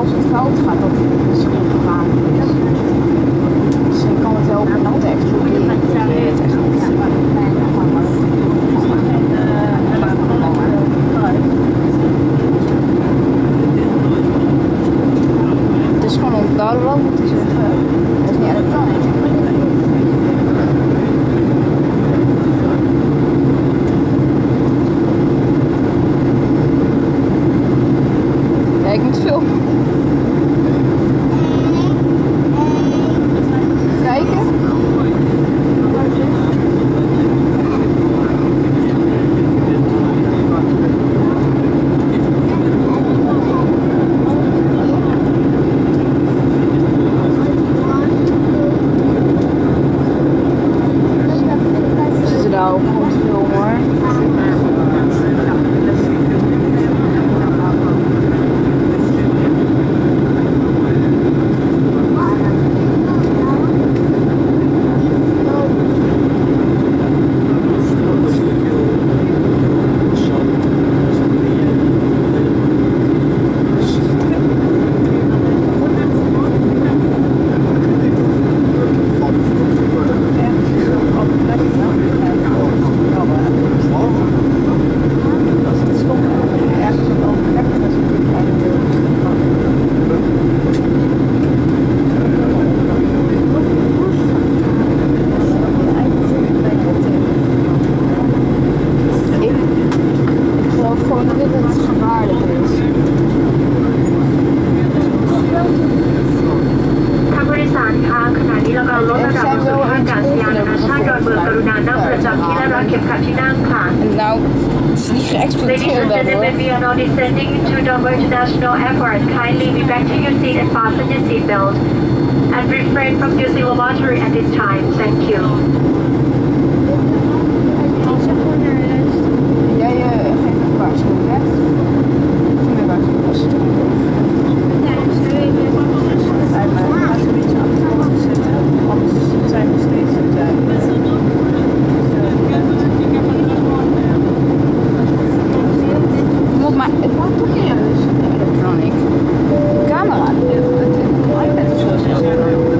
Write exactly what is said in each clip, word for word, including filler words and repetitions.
als het fout gaat, dat het misschien gevaarlijk is. Misschien kan het helpen om te exploderen. Dat je het echt niet ziet. Het is gewoon een bouwland, moet ik zeggen. Dat is niet elektronisch. Ja, ik moet filmen. Kijken. Nou, het is niet geëxplodeerd dan hoor. We are now descending into Dover International Airport. Kindly be back to your seat and fasten your seatbelt. And refrain from using the battery at this time. Thank you. Jij uh, geeft een waarschuwing, hè? Voor mij waarschuwing. Maar het maakt toch niet eens elektroniek. De camera, het iPad is zoals elektroniek.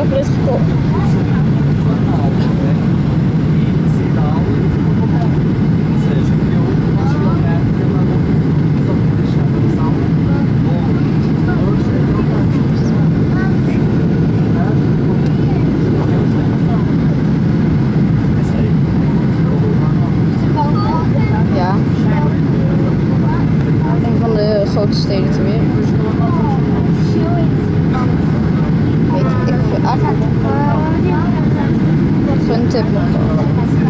voor dit gekocht. Ja. Een van de grote steden ter wereld. Weet ik veel. Eigenlijk een tip nog gehad.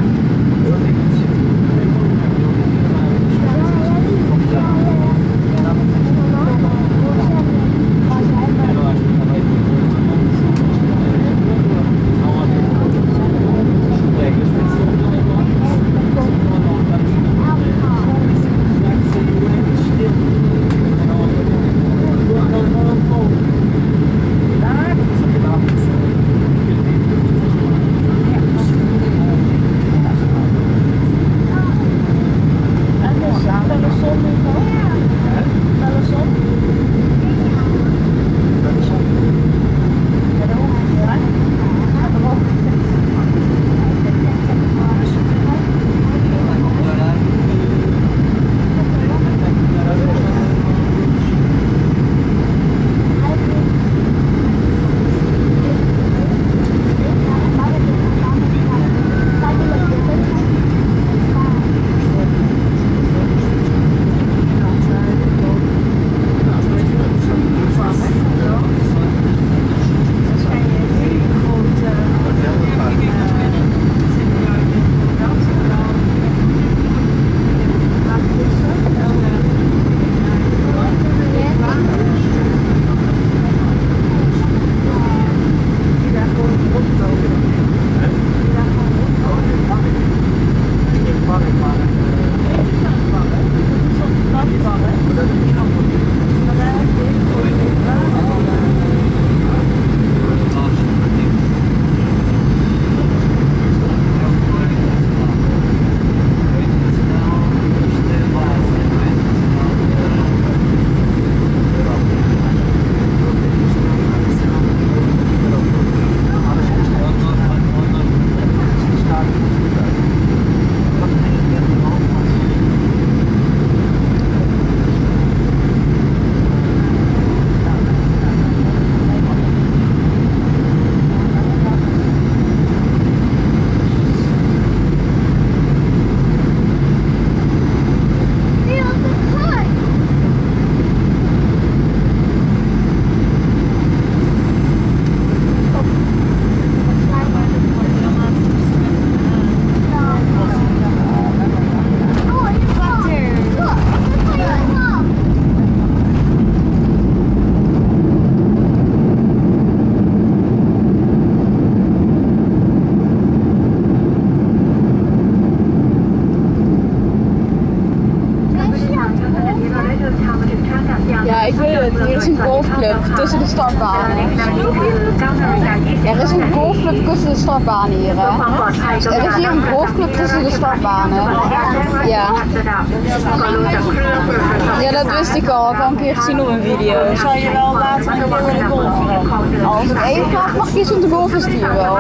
Ja, ik weet het. Hier is een golfclub tussen de startbanen. Er is een golfclub tussen de startbanen hier, hè? Er is hier een golfclub tussen de startbanen. Ja. Ja, dat wist ik al. Ik heb al een keer gezien op een video. Zou je wel later nog willen golfen? Als ik één graag mag kiezen om te golfen, is het hier wel.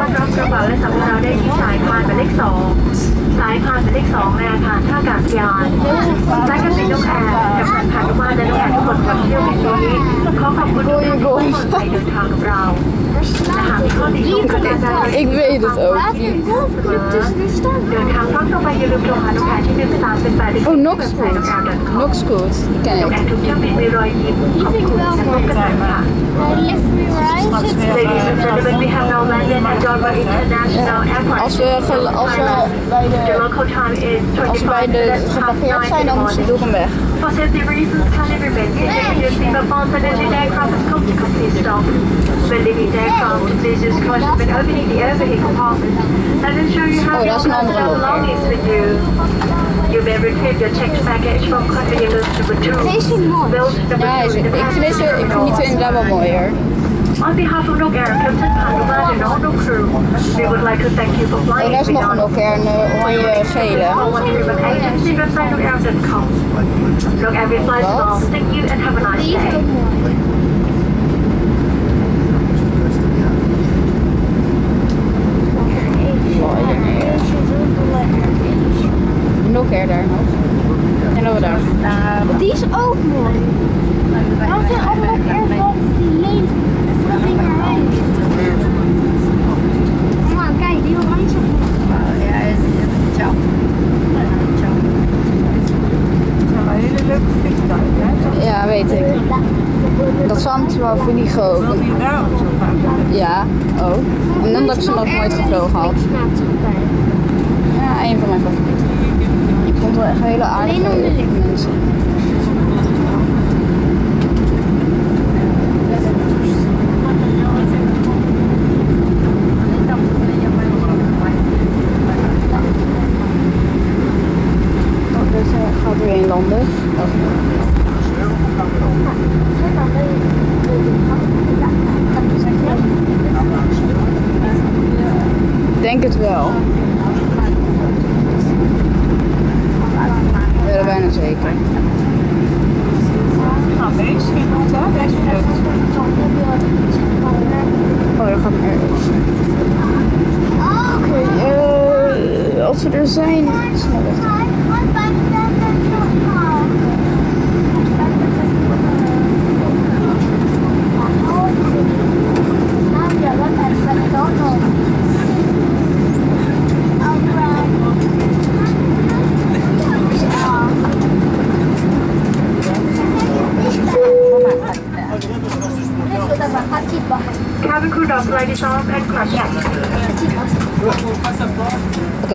สายพานหมายเลขสองในอาคารท่าอากาศยานสายการบินนกแอร์กับทางพานุมาตรและนกแอร์ทุกคนก่อนเที่ยวบินนี้ขอขอบคุณทุกท่านที่ร่วมใจเดินทางกับเราและหากมีข้อติชมประการใด Ik weet het ook. เดินทางครั้งต่อไปอย่าลืมโทรหานกแอร์ที่หนึ่งสามเป็นแปด Oh, Nok Scoot. Nok Scoot, die ken นกแอ ik. ร์ทุกเที่ยวบินมีรอยยิ้มขอบคุณและพบกันใหม่ค่ะ Ladies and gentlemen, we have now landed at Yangon International Airport. Als we, gel- als we bij The de, local time is als we bij de geparkeerd zijn, dan moeten we door hem weg. For safety reasons, kindly remain seated in your seatbelt bonds and engine aircraft is come to complete stop. When leaving the aircraft, please use caution when opening the overhead compartment and ensure you have Oh, your dat is een andere personal Nok Air. belongings with you. You may retrieve your checked baggage from convenience number two. Build number Ja, two is, in the ik vind deze, ik vind die twee inderdaad wel mooier. On behalf of Nok Air, Captain Panuma and all the crew, we would like to thank you for Oh, flying daar is nog een Nok Air, een uh, oranje gele. agency website nok air dot com. Nok Air flies well. Thank you and have a nice day. vliegen ook. Wil je daar ook zo vaak? Ja, ook. En dan dat ik ze nog nooit gevlogen had. Ja, een van mijn favorieten. Ik vond het wel echt hele aardige mensen. Oh, dus uh, gaat weer in landen. Oh. Ik denk het wel. Ik weet het bijna zeker. Nou, deze vind ik goed, hè? Deze vind ik Oh, daar gaat een Airbus. Oké, okay, uh, als we er zijn, snel weg. Cabin crew doors, ladies off and crash.